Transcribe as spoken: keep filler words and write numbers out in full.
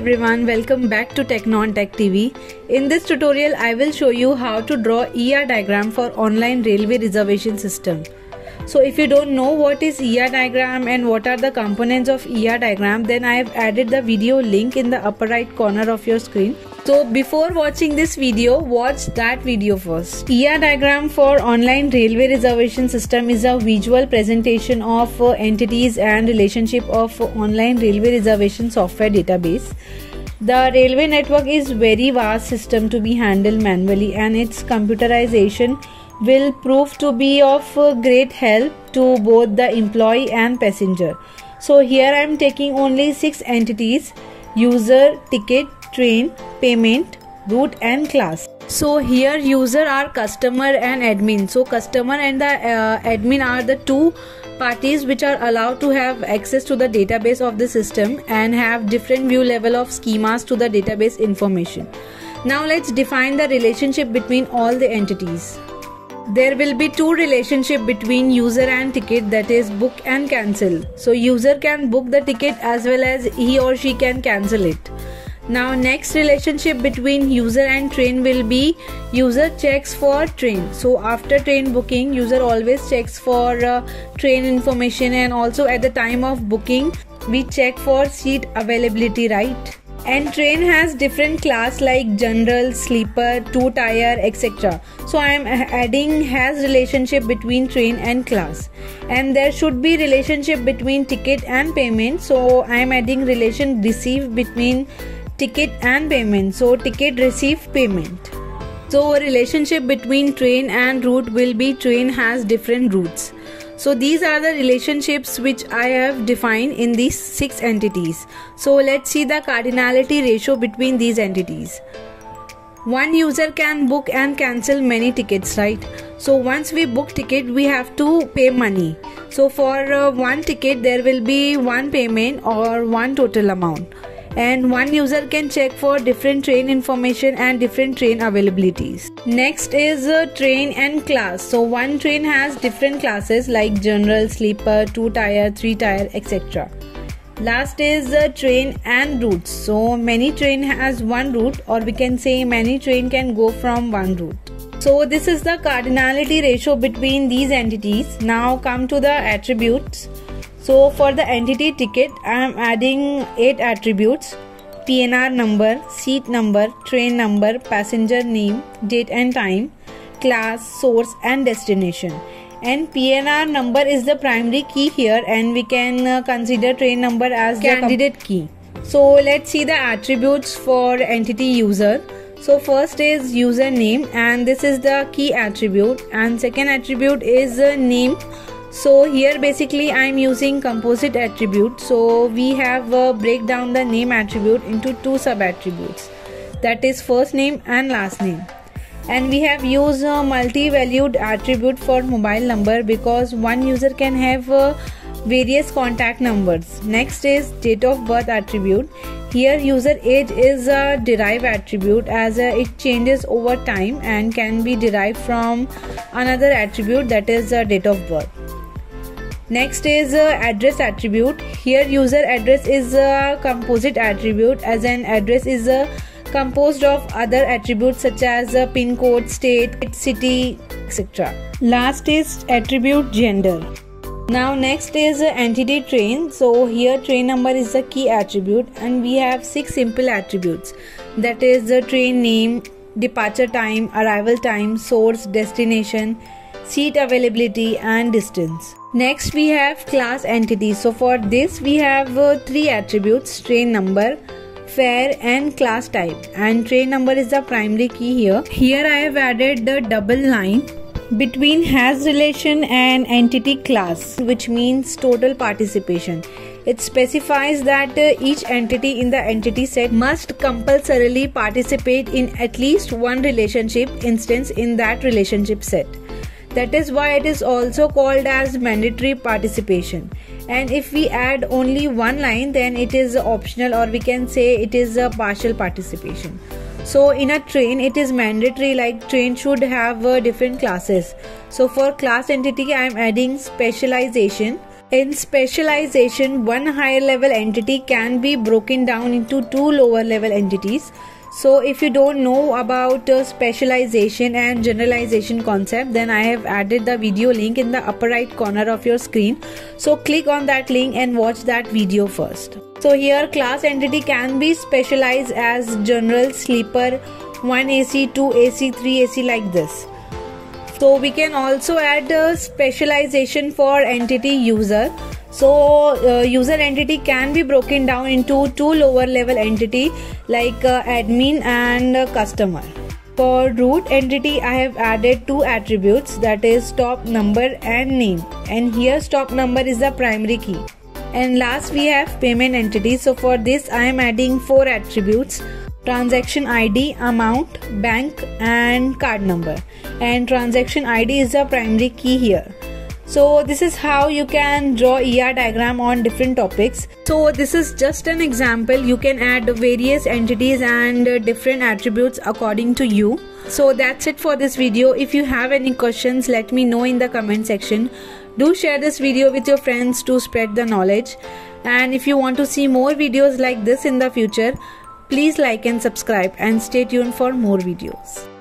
everyone, welcome back to TechnonTechTV. In this tutorial, I will show you how to draw E R diagram for online railway reservation system. So if you don't know what is E R diagram and what are the components of E R diagram, then I have added the video link in the upper right corner of your screen. So before watching this video, watch that video first. E R diagram for online railway reservation system is a visual presentation of uh, entities and relationship of uh, online railway reservation software database. The railway network is very vast system to be handled manually, and its computerization will prove to be of uh, great help to both the employee and passenger. So here I am taking only six entities: user, ticket, train, payment, route and class. So here user are customer and admin. So customer and the uh, admin are the two parties which are allowed to have access to the database of the system and have different view level of schemas to the database information. Now let's define the relationship between all the entities. There will be two relationship between user and ticket, that is book and cancel. So user can book the ticket as well as he or she can cancel it. Now next relationship between user and train will be user checks for train. So after train booking, user always checks for uh, train information, and also at the time of booking we check for seat availability, right? And train has different class like general, sleeper, two tier, et cetera. So I am adding has relationship between train and class, and there should be relationship between ticket and payment. So I am adding relation receive between ticket and payment. So ticket receive payment. So relationship between train and route will be train has different routes. So these are the relationships which I have defined in these six entities. So let's see the cardinality ratio between these entities. One user can book and cancel many tickets, right? So once we book ticket, we have to pay money. So for uh, one ticket there will be one payment or one total amount. And one user can check for different train information and different train availabilities. Next is uh, train and class. So one train has different classes like general, sleeper, two tier, three tier, et cetera. Last is uh, train and routes. So many train has one route, or we can say many train can go from one route. So this is the cardinality ratio between these entities. Now come to the attributes. So for the entity ticket, I am adding eight attributes: P N R number, seat number, train number, passenger name, date and time, class, source and destination. And P N R number is the primary key here, and we can uh, consider train number as the candidate key. So let's see the attributes for entity user. So first is username, and this is the key attribute, and second attribute is uh, name. So here basically I am using composite attribute. So we have uh, break down the name attribute into two sub attributes, that is first name and last name. And we have used a multi-valued attribute for mobile number because one user can have uh, various contact numbers. Next is date of birth attribute. Here user age is a derived attribute as uh, it changes over time and can be derived from another attribute, that is uh, date of birth. Next is uh, address attribute. Here user address is a composite attribute, as an address is uh, composed of other attributes such as uh, pin code, state, city, et cetera. Last is attribute gender. Now next is uh, entity train. So here train number is the key attribute, and we have six simple attributes, that is the train name, departure time, arrival time, source, destination, seat availability and distance. Next we have class entity. So for this we have uh, three attributes: train number, fare and class type. And train number is the primary key here. Here I have added the double line between has relation and entity class, which means total participation. It specifies that uh, each entity in the entity set must compulsorily participate in at least one relationship instance in that relationship set. That is why it is also called as mandatory participation. And if we add only one line, then it is optional, or we can say it is a partial participation. So in a train it is mandatory, like train should have uh, different classes. So for class entity I am adding specialization. In specialization, one higher level entity can be broken down into two lower level entities. So if you don't know about uh, specialization and generalization concept, then I have added the video link in the upper right corner of your screen. So click on that link and watch that video first. So here class entity can be specialized as general, sleeper, one A C, two A C, three A C like this. So we can also add a specialization for entity user. So uh, user entity can be broken down into two lower level entity like uh, admin and uh, customer. For root entity, I have added two attributes, that is stop number and name, and here stop number is the primary key. And last we have payment entity. So for this I am adding four attributes: transaction I D, amount, bank and card number, and transaction I D is the primary key here. So this is how you can draw E R diagram on different topics. So this is just an example. You can add various entities and different attributes according to you. So that's it for this video. If you have any questions, let me know in the comment section. Do share this video with your friends to spread the knowledge. And if you want to see more videos like this in the future, please like and subscribe and stay tuned for more videos.